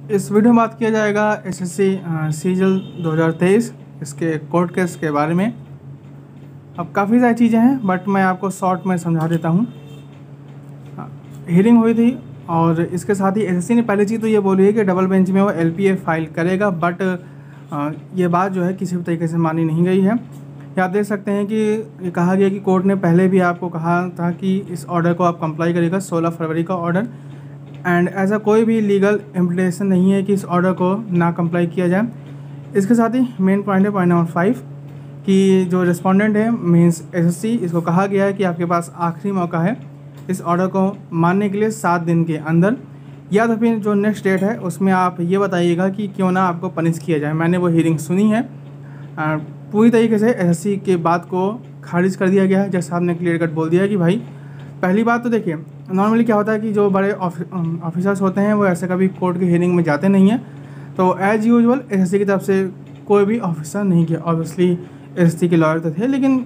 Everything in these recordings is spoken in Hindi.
इस वीडियो में बात किया जाएगा एसएससी सीजल 2023 इसके कोर्ट केस के बारे में। अब काफ़ी सारी चीज़ें हैं बट मैं आपको शॉर्ट में समझा देता हूँ। हियरिंग हुई थी और इसके साथ ही एसएससी ने पहली चीज़ तो ये बोली है कि डबल बेंच में वो एलपीए फाइल करेगा, बट ये बात जो है किसी भी तरीके से मानी नहीं गई है। आप देख सकते हैं कि ये कहा गया कि कोर्ट ने पहले भी आपको कहा था कि इस ऑर्डर को आप कंप्लाई करेगा, 16 फरवरी का ऑर्डर, एंड ऐसा कोई भी लीगल इम्प्लीकेशन नहीं है कि इस ऑर्डर को ना कंप्लाई किया जाए। इसके साथ ही मेन पॉइंट है पॉइंट नंबर 5 कि जो रिस्पोंडेंट है मीन्स एसएससी, इसको कहा गया है कि आपके पास आखिरी मौका है इस ऑर्डर को मानने के लिए 7 दिन के अंदर, या तो फिर जो नेक्स्ट डेट है उसमें आप ये बताइएगा कि क्यों ना आपको पनिश किया जाए। मैंने वो हियरिंग सुनी है, पूरी तरीके से एसएससी के बात को खारिज कर दिया गया है। जज साहब ने क्लियर कट बोल दिया है कि भाई पहली बात तो देखिए, नॉर्मली क्या होता है कि जो बड़े ऑफिसर्स होते हैं वो ऐसे कभी कोर्ट की हियरिंग में जाते नहीं हैं, तो एज़ यूजुअल एसएससी की तरफ से कोई भी ऑफिसर नहीं किया। ऑब्वियसली एसएससी के लॉयर तो थे, लेकिन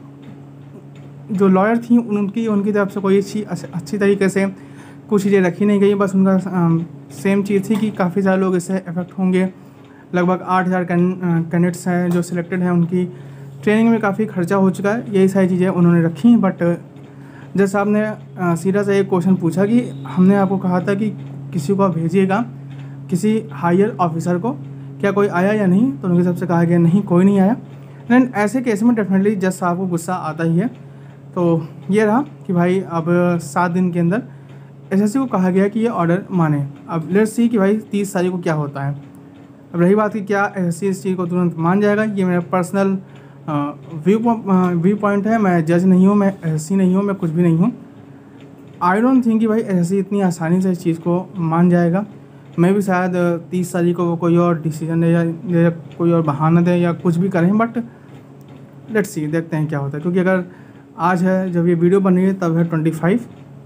जो लॉयर थी उनकी तरफ से कोई अच्छी तरीके से कुछ चीज़ें रखी नहीं गई। बस उनका सेम चीज़ थी कि काफ़ी सारे लोग इससे इफेक्ट होंगे। लगभग 8000 कैंडिडेट्स हैं जो सिलेक्टेड हैं, उनकी ट्रेनिंग में काफ़ी खर्चा हो चुका है, यही सारी चीज़ें उन्होंने रखी। बट जज साहब ने सीधा सा एक क्वेश्चन पूछा कि हमने आपको कहा था कि किसी को भेजिएगा, किसी हायर ऑफिसर को, क्या कोई आया या नहीं? तो उनकी तरफ से कहा गया नहीं, कोई नहीं आया। एंड ऐसे केस में डेफिनेटली जज साहब को गुस्सा आता ही है। तो ये रहा कि भाई अब 7 दिन के अंदर एसएससी को कहा गया कि ये ऑर्डर माने। अब लेट्स सी कि भाई 30 तारीख को क्या होता है। अब रही बात कि क्या एसएससी इस चीज़ को तुरंत मान जाएगा, ये मेरा पर्सनल व्यू पॉइंट है। मैं जज नहीं हूँ, मैं एसएससी नहीं हूँ, मैं कुछ भी नहीं हूँ। आई डोंट थिंक कि भाई एसएससी इतनी आसानी से इस चीज़ को मान जाएगा। मैं भी शायद 30 तारीख को वो कोई और डिसीजन दे या कोई और बहाना दे या कुछ भी करें, बट लेट्स सी, देखते हैं क्या होता है। क्योंकि अगर आज है, जब ये वीडियो बन रही है तब है 25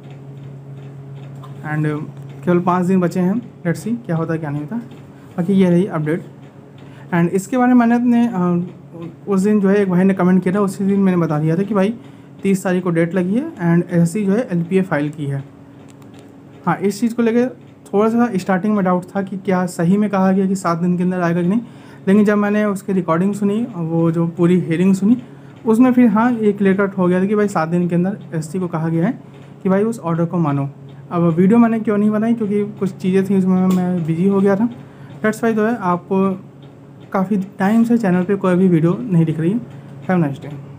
एंड केवल 5 दिन बचे हैं। लेट्स सी क्या होता है क्या नहीं होता। बाकी ये रही अपडेट। एंड इसके बारे में मैंने अपने उस दिन जो है एक भाई ने कमेंट किया था, उसी दिन मैंने बता दिया था कि भाई 30 तारीख को डेट लगी है एंड एसएससी जो है एलपीए फाइल की है। हाँ, इस चीज़ को लेकर थोड़ा सा स्टार्टिंग में डाउट था कि क्या सही में कहा गया कि 7 दिन के अंदर आएगा कि नहीं, लेकिन जब मैंने उसकी रिकॉर्डिंग सुनी, वो जो पूरी हियरिंग सुनी, उसमें फिर हाँ ये क्लियर कट हो गया था कि भाई 7 दिन के अंदर एसएससी को कहा गया है कि भाई उस ऑर्डर को मानो। अब वीडियो मैंने क्यों नहीं बनाई, क्योंकि कुछ चीज़ें थी उसमें मैं बिजी हो गया था। दैट्स वाई जो है आपको काफ़ी टाइम से चैनल पे कोई भी वीडियो नहीं दिख रही है। Have a nice day.